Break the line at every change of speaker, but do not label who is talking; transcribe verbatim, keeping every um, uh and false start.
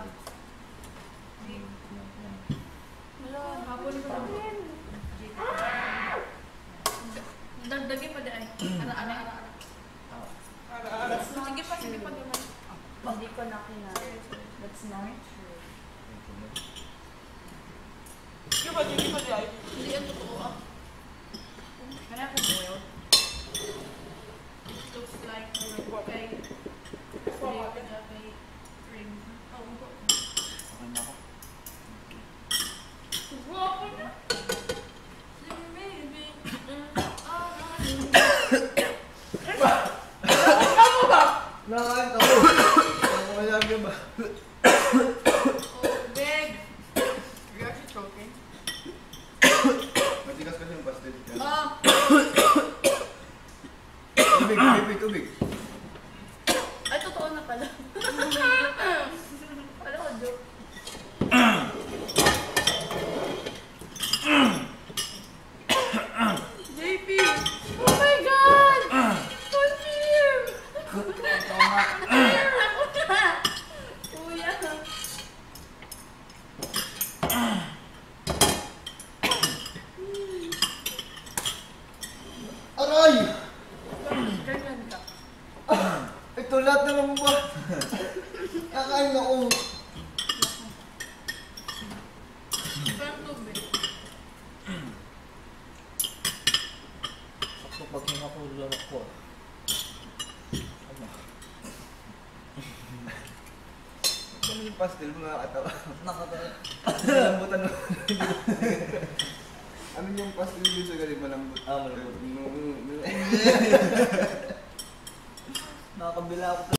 Ah. Wala, hapon ko lang. Dagdagin pa di ay. Ara, ara, ara, ara. Sige pa, sige pa naman.
Hindi ko na kinala. That's not true.
Sige pa, sige pa di ay.
Hindi yan totoo ah. Kaya ako boiled. Looks like kay kay cream. Oh, upo.
Okay na ako.
Upo na.
Ano ba?
Nakakain ako. Ako malagi ba?
Oh, big. You're actually choking.
Matigas kasi yung pastel.
Ah.
Tubig, tubig, tubig.
Ay, totoo na pala. Wala ko joke. J P! Oh my God! Confirm! Confirm! Ako na! Kuya!
Aray!
Ganyan ka.
Ito lahat na lang ba? Kakain ako.
Parang tubig.
Sakto pag hinga ko lang ako. Ano? Ano yung pastel mga katawa? Nakatawa. Malambutan mo. Ano yung pastel yun sa galing malambot? Ah, malambot. Nakakabila ako.